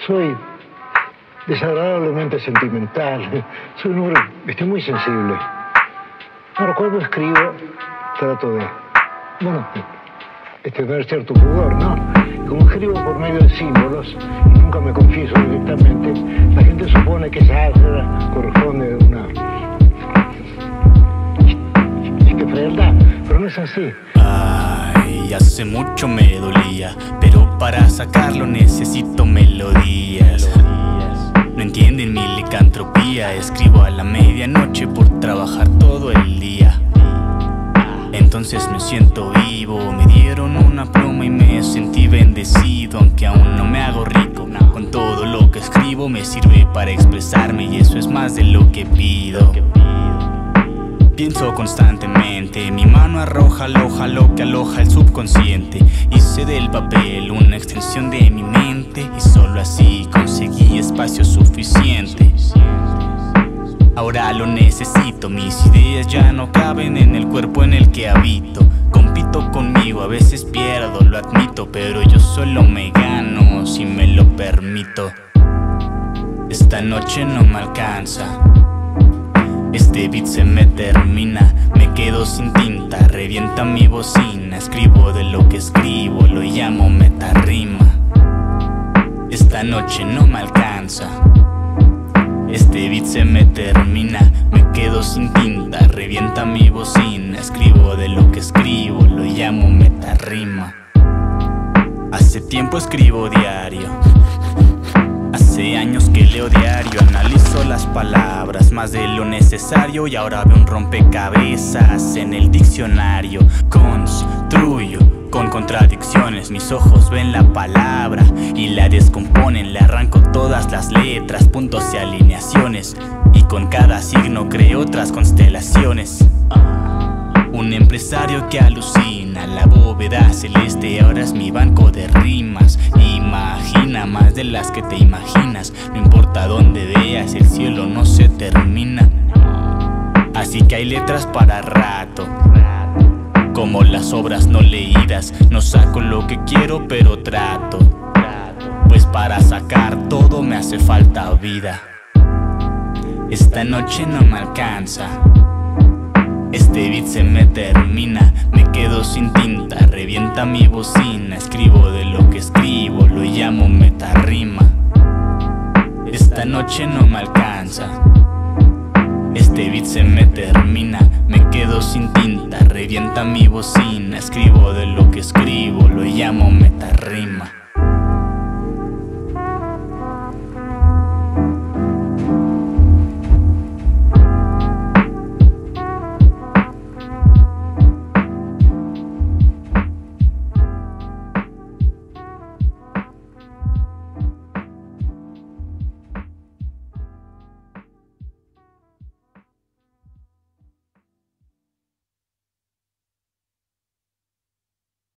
soy desagradablemente sentimental. Soy un hombre, estoy muy sensible. Ahora, cuando escribo, trato de, bueno, de tener cierto pudor, ¿no? Como escribo por medio de símbolos y nunca me confieso directamente, la gente supone que esa álgebra corresponde a una frialdad, pero no es así. Ay, hace mucho me dolía, pero para sacarlo necesito melodías. No entienden mi licantropía, escribo a la medianoche por trabajar todo el día. Entonces me siento vivo, me dieron una pluma y me sentí bendecido. Aunque aún no me hago rico, con todo lo que escribo me sirve para expresarme y eso es más de lo que pido. Pienso constantemente, mi mano aloja lo que aloja el subconsciente. Hice del papel una extensión de mi mente y solo así conseguí espacio suficiente. Ahora lo necesito, mis ideas ya no caben en el cuerpo en el que habito. Compito conmigo, a veces pierdo, lo admito, pero yo solo me gano si me lo permito. Esta noche no me alcanza, este beat se me termina, me quedo sin tinta, revienta mi bocina. Escribo de lo que escribo, lo llamo metarrima. Esta noche no me alcanza, este beat se me termina, me quedo sin tinta, revienta mi bocina. Escribo de lo que escribo, lo llamo metarrima. Hace tiempo escribo diario, hace años que leo diario, analizo las palabras más de lo necesario y ahora veo un rompecabezas en el diccionario. Construyo con contradicciones, mis ojos ven la palabra y la descomponen. Le arranco todas las letras, puntos y alineaciones y con cada signo creo otras constelaciones. Un empresario que alucina, la bóveda celeste ahora es mi banco de rimas. Imagina más de las que te imaginas, no importa dónde veas, el cielo no se termina. Así que hay letras para rato, como las obras no leídas. No saco lo que quiero, pero trato, pues para sacar todo me hace falta vida. Esta noche no me alcanza, este beat se me termina, me quedo sin tinta, revienta mi bocina. Escribo de lo que escribo, lo llamo metarrima. Esta noche no me alcanza, este beat se me termina, me quedo sin tinta, revienta mi bocina. Escribo de lo que escribo, lo llamo metarrima.